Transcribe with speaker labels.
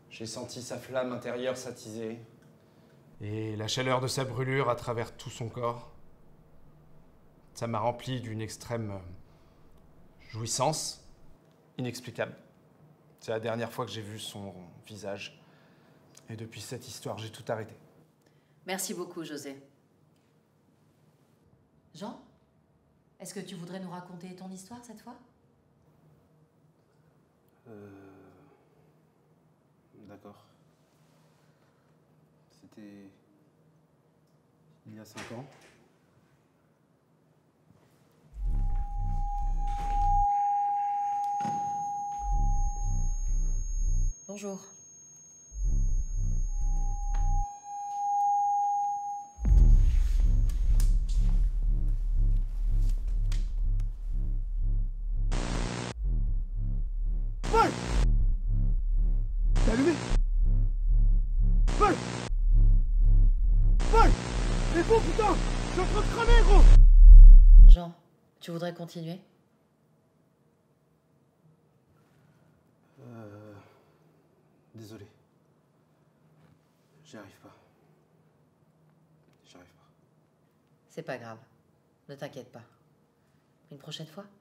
Speaker 1: J'ai senti sa flamme intérieure s'attiser.
Speaker 2: Et la chaleur de sa brûlure à travers tout son corps. Ça m'a rempli d'une extrême jouissance inexplicable. C'est la dernière fois que j'ai vu son visage. Et depuis cette histoire, j'ai tout arrêté.
Speaker 3: Merci beaucoup, José. Jean, est-ce que tu voudrais nous raconter ton histoire cette fois?
Speaker 1: D'accord. C'était il y a 5 ans.
Speaker 3: Bonjour.
Speaker 4: Paul! T'es allumé? Paul! Paul! C'est bon, putain! Je suis en train de cramer, gros!
Speaker 3: Jean, tu voudrais continuer?
Speaker 1: Désolé. J'y arrive pas. J'y arrive pas.
Speaker 3: C'est pas grave. Ne t'inquiète pas. Une prochaine fois?